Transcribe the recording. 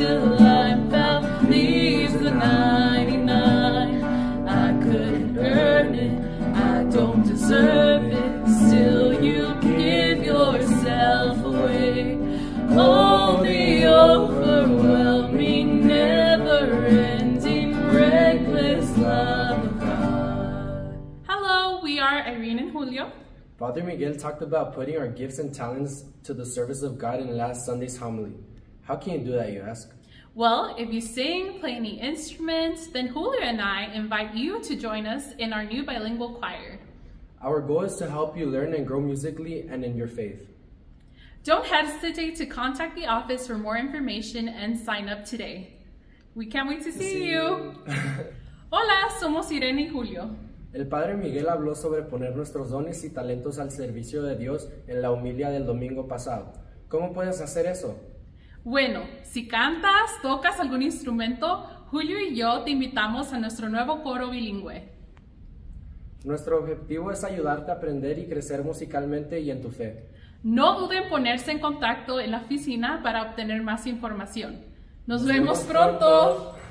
till I'm found, leaves the 99. I couldn't earn it, I don't deserve it, still you give yourself away. Oh, the overwhelming, never-ending, reckless love of God. Hello, we are Irene and Julio. Father Miguel talked about putting our gifts and talents to the service of God in last Sunday's homily. How can you do that, you ask? Well, if you sing, play any instruments, then Julio and I invite you to join us in our new bilingual choir. Our goal is to help you learn and grow musically and in your faith. Don't hesitate to contact the office for more information and sign up today. We can't wait to see you. Hola, somos Irene y Julio. El Padre Miguel habló sobre poner nuestros dones y talentos al servicio de Dios en la homilia del domingo pasado. ¿Cómo puedes hacer eso? Bueno, si cantas, tocas algún instrumento, Julio y yo te invitamos a nuestro nuevo coro bilingüe. Nuestro objetivo es ayudarte a aprender y crecer musicalmente y en tu fe. No duden en ponerse en contacto en la oficina para obtener más información. Nos vemos pronto.